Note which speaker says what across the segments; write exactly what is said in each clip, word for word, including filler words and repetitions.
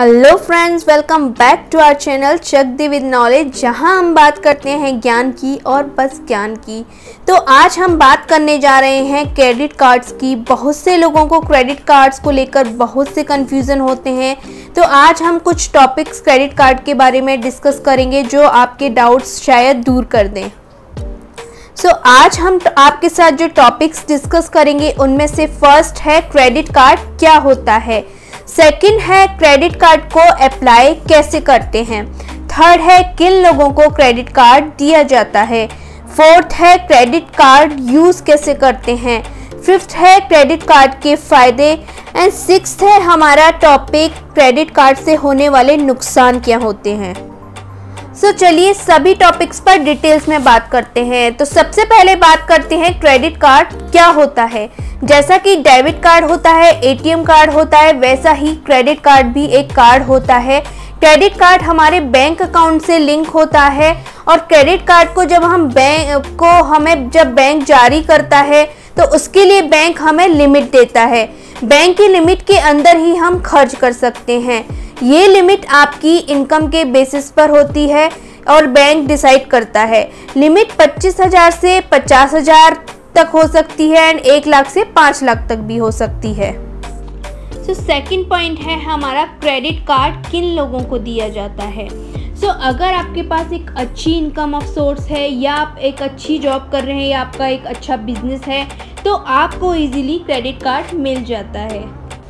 Speaker 1: Hello friends, welcome back to our channel Chak De with knowledge, जहां हम बात करते हैं ज्ञान की और बस ज्ञान की। तो आज हम बात करने जा रहे हैं क्रेडिट कार्ड्स की। बहुत से लोगों को क्रेडिट कार्ड्स को लेकर बहुत से कन्फ्यूज़न होते हैं, तो आज हम कुछ टॉपिक्स क्रेडिट कार्ड के बारे में डिस्कस करेंगे जो आपके डाउट्स शायद दूर कर दें। सो so, आज हम आपके साथ जो टॉपिक्स डिस्कस करेंगे उनमें से फर्स्ट है क्रेडिट कार्ड क्या होता है, सेकंड है क्रेडिट कार्ड को अप्लाई कैसे करते हैं, थर्ड है किन लोगों को क्रेडिट कार्ड दिया जाता है, फोर्थ है क्रेडिट कार्ड यूज़ कैसे करते हैं, फिफ्थ है क्रेडिट कार्ड के फ़ायदे एंड सिक्स्थ है हमारा टॉपिक क्रेडिट कार्ड से होने वाले नुकसान क्या होते हैं। सो so, चलिए सभी टॉपिक्स पर डिटेल्स में बात करते हैं। तो सबसे पहले बात करते हैं क्रेडिट कार्ड क्या होता है। जैसा कि डेबिट कार्ड होता है, एटीएम कार्ड होता है, वैसा ही क्रेडिट कार्ड भी एक कार्ड होता है। क्रेडिट कार्ड हमारे बैंक अकाउंट से लिंक होता है और क्रेडिट कार्ड को जब हम बैंक को हमें जब बैंक जारी करता है तो उसके लिए बैंक हमें लिमिट देता है। बैंक की लिमिट के अंदर ही हम खर्च कर सकते हैं। ये लिमिट आपकी इनकम के बेसिस पर होती है और बैंक डिसाइड करता है। लिमिट पच्चीस हज़ार से पचास हज़ार तक हो सकती है एंड एक लाख से पाँच लाख तक भी हो सकती है। सो सेकंड पॉइंट है हमारा क्रेडिट कार्ड किन लोगों को दिया जाता है। सो so, अगर आपके पास एक अच्छी इनकम ऑफ सोर्स है या आप एक अच्छी जॉब कर रहे हैं या आपका एक अच्छा बिजनेस है तो आपको इजीली क्रेडिट कार्ड मिल जाता है।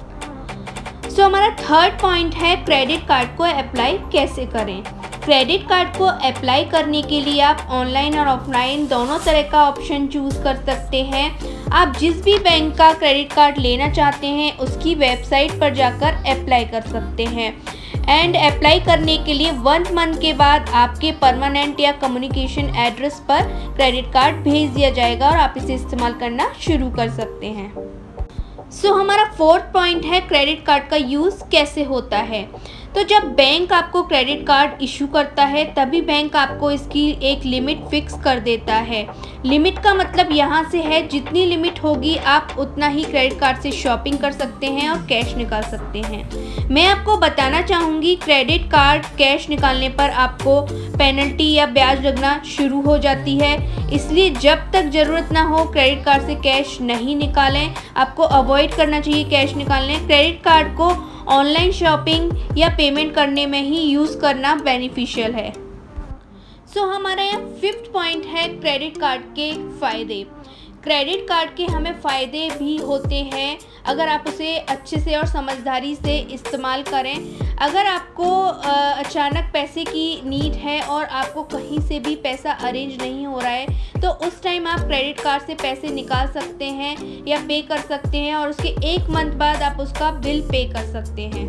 Speaker 1: सो so, हमारा थर्ड पॉइंट है क्रेडिट कार्ड को अप्लाई कैसे करें। क्रेडिट कार्ड को अप्लाई करने के लिए आप ऑनलाइन और ऑफलाइन दोनों तरह का ऑप्शन चूज़ कर सकते हैं। आप जिस भी बैंक का क्रेडिट कार्ड लेना चाहते हैं उसकी वेबसाइट पर जाकर अप्लाई कर सकते हैं एंड अप्लाई करने के लिए वन मंथ के बाद आपके परमानेंट या कम्युनिकेशन एड्रेस पर क्रेडिट कार्ड भेज दिया जाएगा और आप इसे इस्तेमाल करना शुरू कर सकते हैं। सो so, हमारा फोर्थ पॉइंट है क्रेडिट कार्ड का यूज़ कैसे होता है। तो जब बैंक आपको क्रेडिट कार्ड इशू करता है तभी बैंक आपको इसकी एक लिमिट फिक्स कर देता है। लिमिट का मतलब यहाँ से है जितनी लिमिट होगी आप उतना ही क्रेडिट कार्ड से शॉपिंग कर सकते हैं और कैश निकाल सकते हैं। मैं आपको बताना चाहूँगी क्रेडिट कार्ड कैश निकालने पर आपको पेनल्टी या ब्याज लगना शुरू हो जाती है, इसलिए जब तक ज़रूरत ना हो क्रेडिट कार्ड से कैश नहीं निकालें। आपको अवॉइड करना चाहिए कैश निकालने। क्रेडिट कार्ड को ऑनलाइन शॉपिंग या पेमेंट करने में ही यूज़ करना बेनिफिशियल है। सो so, हमारा यहाँ फिफ्थ पॉइंट है क्रेडिट कार्ड के फ़ायदे। क्रेडिट कार्ड के हमें फ़ायदे भी होते हैं अगर आप उसे अच्छे से और समझदारी से इस्तेमाल करें। अगर आपको अचानक पैसे की नीड है और आपको कहीं से भी पैसा अरेंज नहीं हो रहा है तो उस टाइम आप क्रेडिट कार्ड से पैसे निकाल सकते हैं या पे कर सकते हैं और उसके एक मंथ बाद आप उसका बिल पे कर सकते हैं।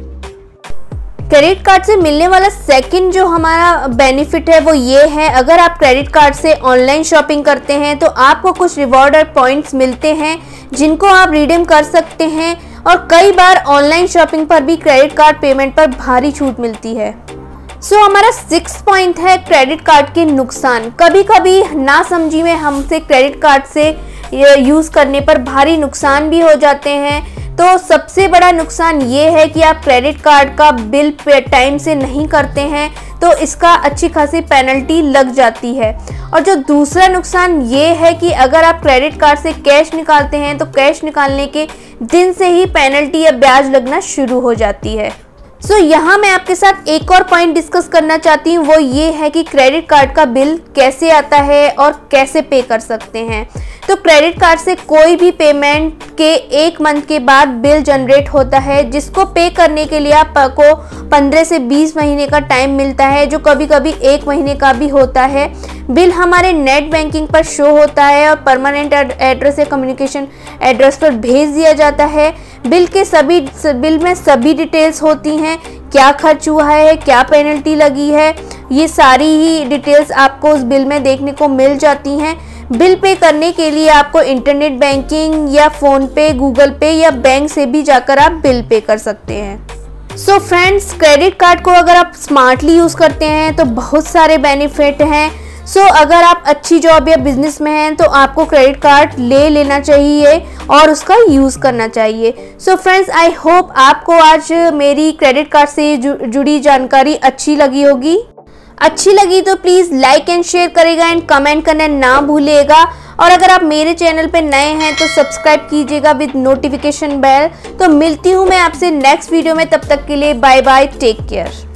Speaker 1: क्रेडिट कार्ड से मिलने वाला सेकंड जो हमारा बेनिफिट है वो ये है, अगर आप क्रेडिट कार्ड से ऑनलाइन शॉपिंग करते हैं तो आपको कुछ रिवॉर्ड और पॉइंट्स मिलते हैं जिनको आप रिडीम कर सकते हैं और कई बार ऑनलाइन शॉपिंग पर भी क्रेडिट कार्ड पेमेंट पर भारी छूट मिलती है। सो so, हमारा सिक्स पॉइंट है क्रेडिट कार्ड के नुकसान। कभी कभी नासमझी में हमसे क्रेडिट कार्ड से यूज़ करने पर भारी नुकसान भी हो जाते हैं। तो सबसे बड़ा नुकसान ये है कि आप क्रेडिट कार्ड का बिल पे टाइम से नहीं करते हैं तो इसका अच्छी खासी पेनल्टी लग जाती है। और जो दूसरा नुकसान ये है कि अगर आप क्रेडिट कार्ड से कैश निकालते हैं तो कैश निकालने के दिन से ही पेनल्टी या ब्याज लगना शुरू हो जाती है। सो so, यहाँ मैं आपके साथ एक और पॉइंट डिस्कस करना चाहती हूँ, वो ये है कि क्रेडिट कार्ड का बिल कैसे आता है और कैसे पे कर सकते हैं। तो क्रेडिट कार्ड से कोई भी पेमेंट के एक मंथ के बाद बिल जनरेट होता है जिसको पे करने के लिए आपको पंद्रह से बीस महीने का टाइम मिलता है, जो कभी कभी एक महीने का भी होता है। बिल हमारे नेट बैंकिंग पर शो होता है और परमानेंट एड्रेस या कम्युनिकेशन एड्रेस पर भेज दिया जाता है। बिल के सभी बिल में सभी डिटेल्स होती हैं, क्या खर्च हुआ है, क्या पेनल्टी लगी है, ये सारी ही डिटेल्स आपको उस बिल में देखने को मिल जाती हैं। बिल पे करने के लिए आपको इंटरनेट बैंकिंग या फ़ोन पे, गूगल पे या बैंक से भी जाकर आप बिल पे कर सकते हैं। सो फ्रेंड्स, क्रेडिट कार्ड को अगर आप स्मार्टली यूज़ करते हैं तो बहुत सारे बेनिफिट हैं। सो so, अगर आप अच्छी जॉब या बिजनेस में हैं तो आपको क्रेडिट कार्ड ले लेना चाहिए और उसका यूज़ करना चाहिए। सो फ्रेंड्स, आई होप आपको आज मेरी क्रेडिट कार्ड से जुड़ी जानकारी अच्छी लगी होगी। अच्छी लगी तो प्लीज़ लाइक एंड शेयर करेगा एंड कमेंट करना ना भूलिएगा। और अगर आप मेरे चैनल पे नए हैं तो सब्सक्राइब कीजिएगा विद नोटिफिकेशन बेल। तो मिलती हूँ मैं आपसे नेक्स्ट वीडियो में, तब तक के लिए बाय बाय, टेक केयर।